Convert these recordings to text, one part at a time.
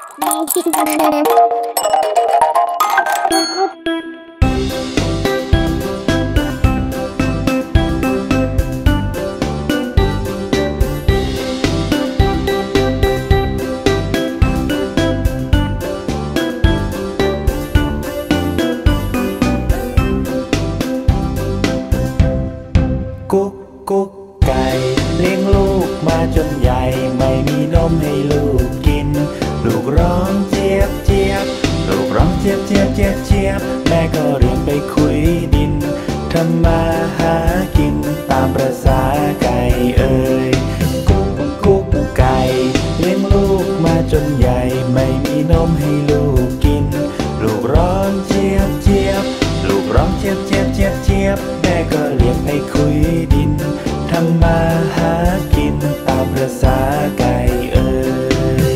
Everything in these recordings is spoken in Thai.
กุ๊กกุ๊กไก่เลี้ยงลูกมาจนใหญ่ไม่มีนมให้ลูกกินลูกร้องเจี๊ยบเจี๊ยบลูกร้องเจี๊ยบเจี๊ยบเจี๊ยบเจี๊ยบแม่ก็เรียนไปคุยดินทำมาหากินตามประสาไก่เอ่ยกุ๊กกุ๊กไก่เลี้ยงลูกมาจนใหญ่ไม่มีนมให้ลูกกินลูกร้องเจี๊ยบเจี๊ยบลูกร้องเจี๊ยบเจี๊ยบเจี๊ยบเจี๊ยบแม่ก็เรียกไปคุยดินทำมาหากินตามประสาไก่เอ่ย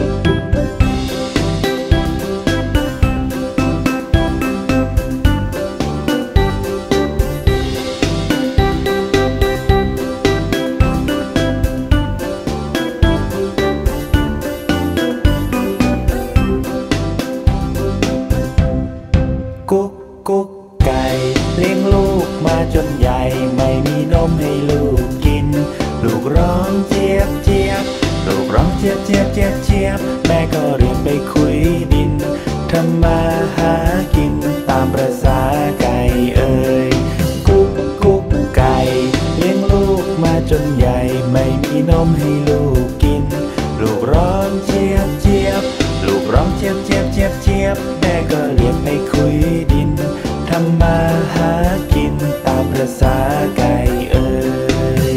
กุ๊กกุ๊กไก่เลี้ยงลูกมาจนใหญ่ไม่มีนมให้ลูกกินลูกร้องเจี๊ยบเจี๊ยบลูกร้องเจี๊ยบเจี๊ยบเจี๊ยบเจี๊ยบแม่ก็เรียกไปคุยดินทำมาหากินตามประสาไก่เอ่ยกุ๊กกุ๊กไก่เลี้ยงลูกมาจนใหญ่ไม่มีนมให้ลูกกินลูกร้องเจี๊ยบเจี๊ยบลูกร้องเจี๊ยบเจี๊ยบเจี๊ยบเจี๊ยบแม่ก็เรียกไปคุยดินทำมาหากินตามประสาไก่เอ่ย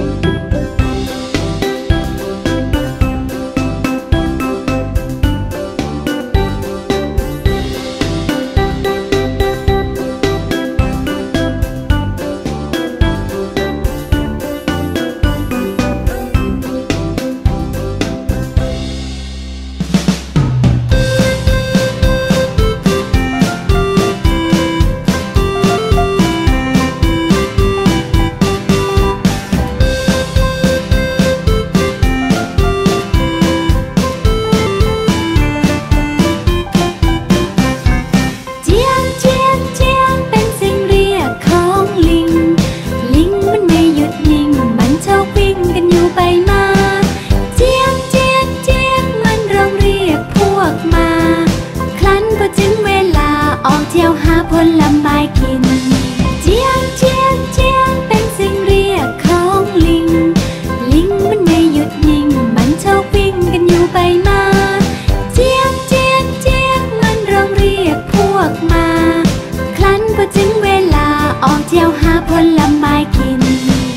ผลไม้กินเจี๊ยบเจี๊ยบเจี๊ยบเป็นเสียงเรียกของลิงลิงมันไม่หยุดนิ่งมันชอบวิ่งกันอยู่ไปมาเจี๊ยบเจี๊ยบเจี๊ยบมันร้องเรียกพวกมาครั้นพอถึงเวลาออกเที่ยวหาผลไม้กิน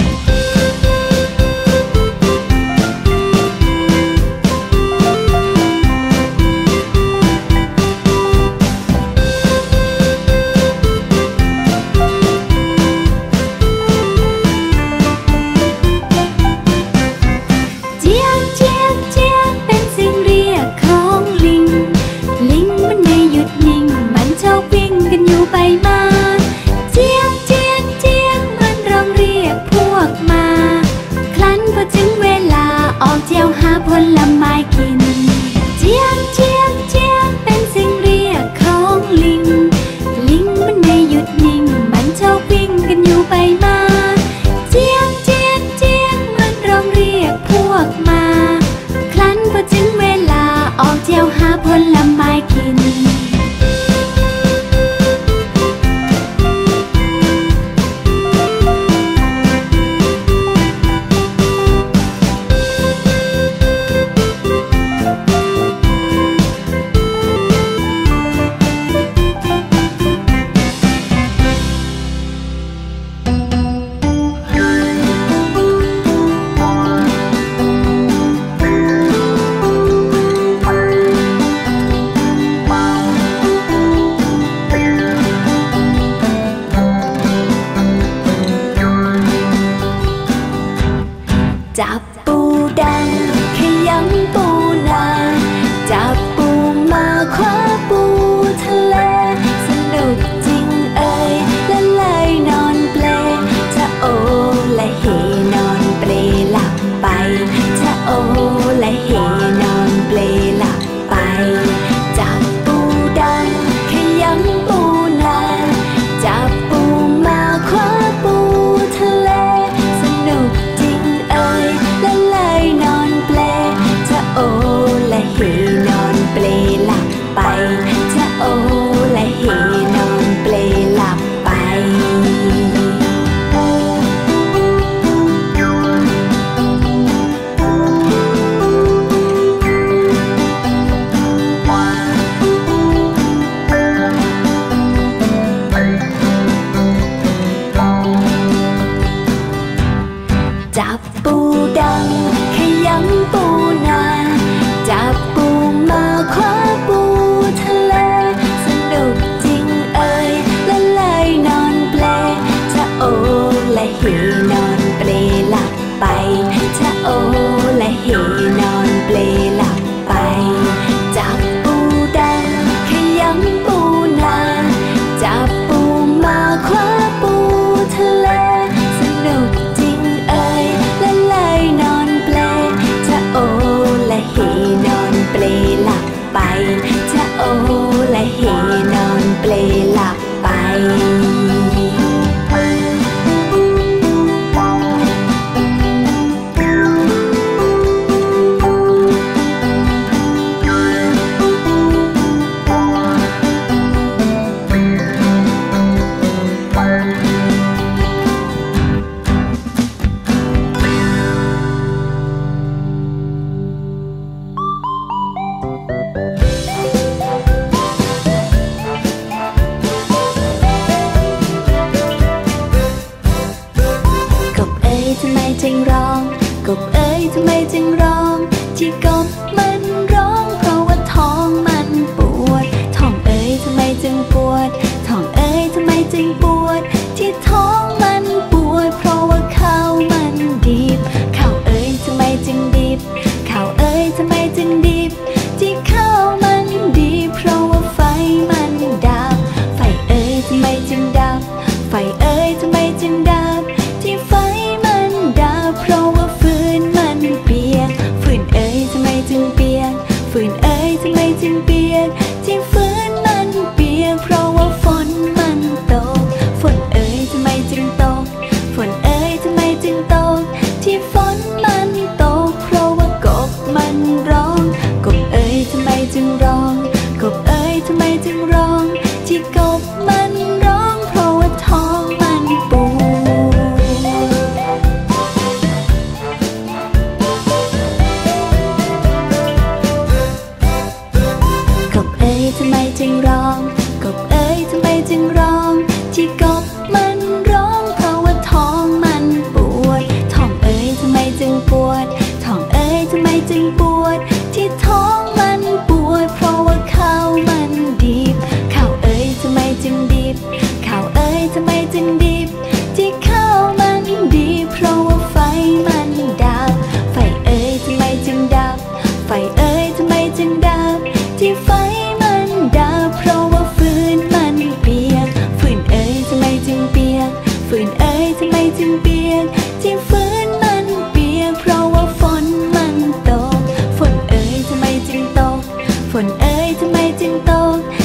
ผลไม้กินเจี๊ยบเจี๊ยบเจี๊ยบเป็นเสียงเรียกของลิงลิงมันไม่หยุดนิ่งมันชอบวิ่งกันอยู่ไปมาเจี๊ยบเจี๊ยบเจี๊ยบมันร้องเรียกพวกมาครั้นพอถึงเวลาออกเที่ยวหาผลไม้กินจะโอและเฮนอนเปลหลับไปจึงร้องกบเอ๋ยทำไมจึงร้องที่กบมันร้องเพราะว่าท้องมันปวดท้องเอ๋ยทำไมจึงปวดท้องเอ๋ยทำไมจึงปวดที่ท้องมันปวดเพราะว่าข้าวมันดิบข้าวเอ๋ยทำไมจึงดิบข้าวเอ๋ยทำไมจึงดิบที่ข้าวมันดิบเพราะว่าไฟมันดับไฟเอ๋ยทำไมจึงดับไฟเอ๋ยทำไมจึงดับที่ไฟเพราะว่าฟืนมันเปียกฟืนเอ๋ยทำไมจึงเปียกฟืนเอ๋ยทำไมจึงเปียกที่ฟืนมันเปียกเพราะว่าฝนมันตกฝนเอ๋ยทำไมจึงตกฝนเอ๋ยทำไมจึงตกที่ฝนมันตกเพราะว่ากบมันร้องกบเอ๋ยทำไมจึงร้องกบเอ๋ยทำไมจึงร้องที่กบมันร้องเพราะว่าท้องมันปวดทำไมจึงร้องกบเอ๋ยทำไมจึงร้องที่กบมันร้องเพราะว่าท้องมันปวดท้องเอ๋ยทำไมจึงปวดท้องเอ๋ยทำไมจึงปวดที่ท้องมันปวดเพราะว่าข้าวมันดิบข้าวเอ๋ยทำไมจึงดิบข้าวเอ๋ยทำไมจึงดิบที่ข้าวมันดิบเพราะว่าไฟมันดับไฟเอ๋ยทำไมจึงดับไฟเอ๋ยทำไมจึงดับที่ไฟดับเพราะว่าฟืนมันเปียกฟืนเอ๋ยทำไมจึงเปียกฟืนเอ๋ยทำไมจึงเปียกที่ฟืนมันเปียกเพราะว่าฝนมันตกฝนเอ๋ยทำไมจึงตกฝนเอ๋ยทำไมจึงตก